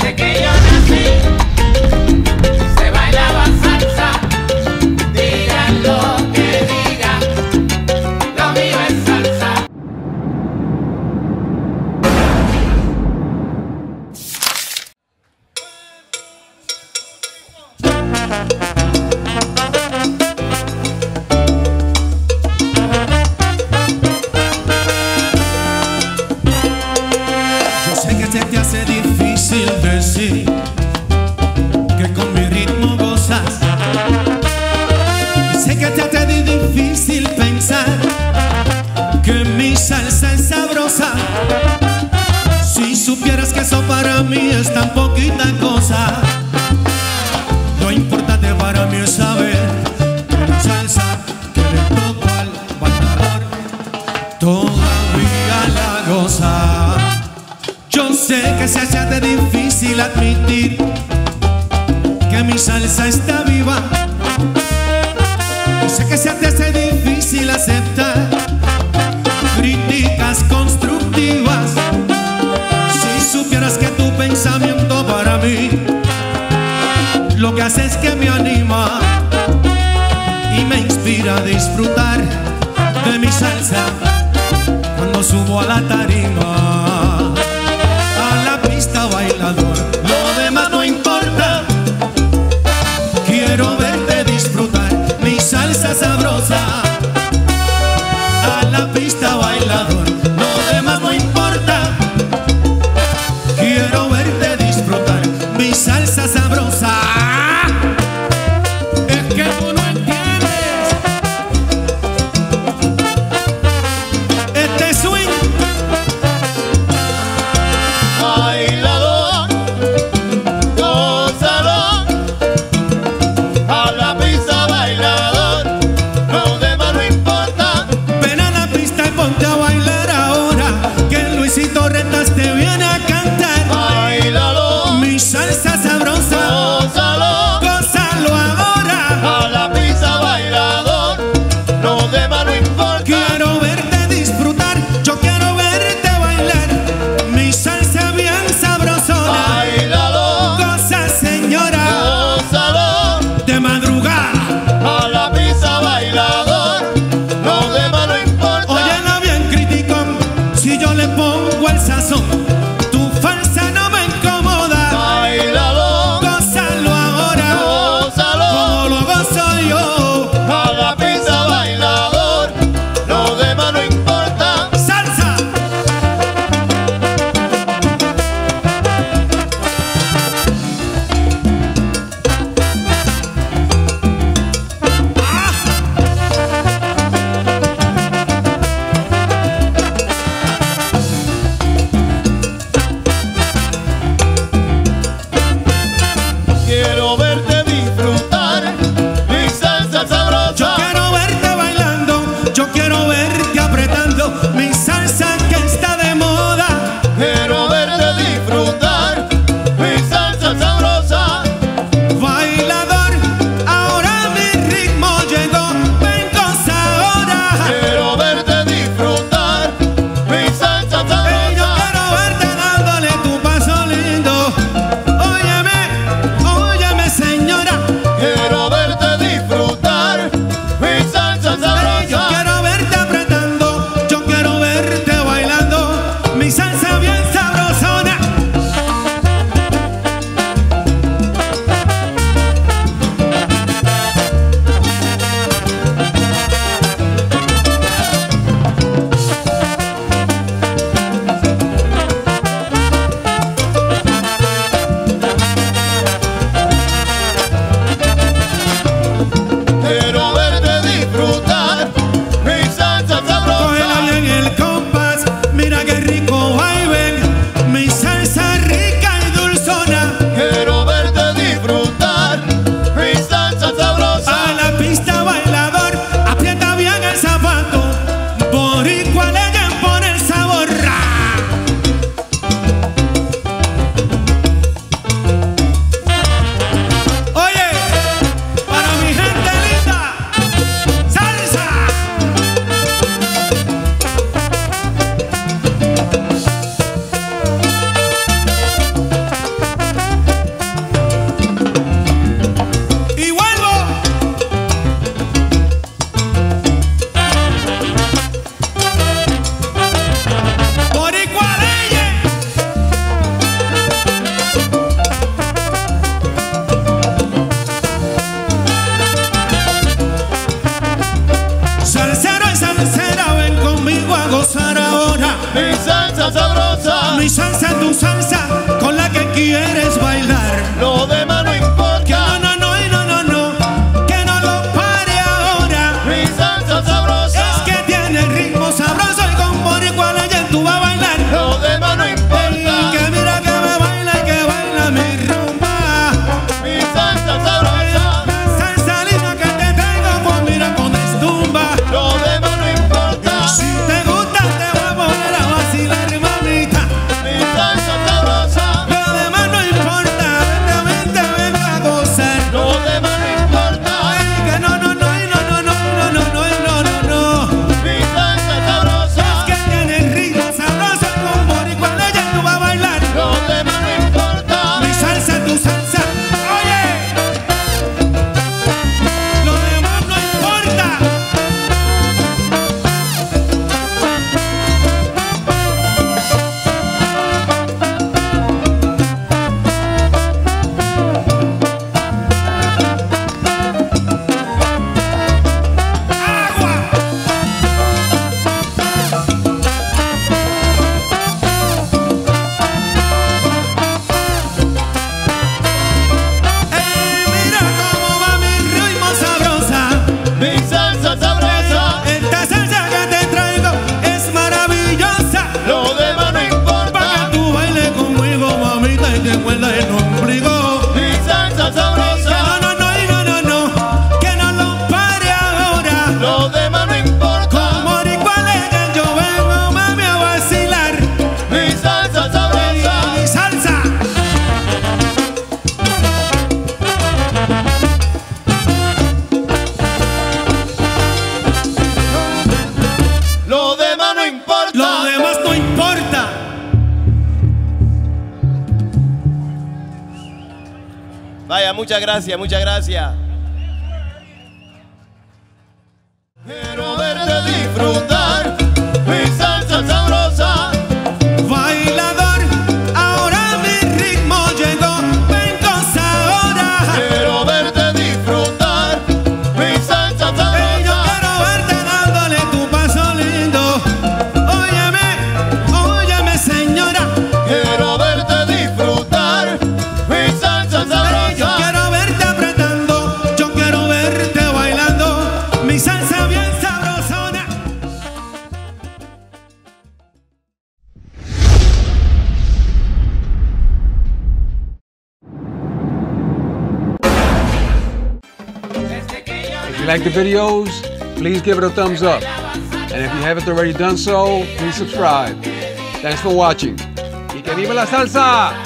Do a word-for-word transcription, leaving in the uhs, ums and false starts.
Desde que yo nací se bailaba salsa, digan lo que digan, lo mío es salsa. Yo sé que se te hace difícil decir que con mi ritmo gozas, y sé que te hace difícil pensar que mi salsa es sabrosa. Si supieras que eso para mí es tan poquita cosa, lo importante para mí es saber que la salsa que le toco al bailador todavía la goza. Yo sé que se hace difícil admitir que mi salsa está viva. Yo sé que se te hace difícil aceptar críticas constructivas. Si supieras que tu pensamiento para mí lo que hace es que me anima y me inspira a disfrutar de mi salsa cuando subo a la tarima, a la pista bailador. Lo demás no importa, quiero verte disfrutar mi salsa sabrosa, a la pista bailador. Lo demás no importa, quiero verte disfrutar mi salsa sabrosa. Es que tú no entiendes este swing Vaya, muchas gracias, muchas gracias. Quiero verte disfrutar mi salsa sabrosa. Bailador, ahora mi ritmo llegó, ven goza ahora. Quiero verte disfrutar mi salsa Y yo sabrosa. quiero verte dándole tu paso lindo. Óyeme, óyeme señora. Quiero verte disfrutar mi salsa Yo sabrosa. quiero verte apretando, yo quiero verte bailando mi salsa bien sabrosona. If you like the videos, please give it a thumbs up. And if you haven't already done so, please subscribe. Thanks for watching. ¡Y que viva la salsa!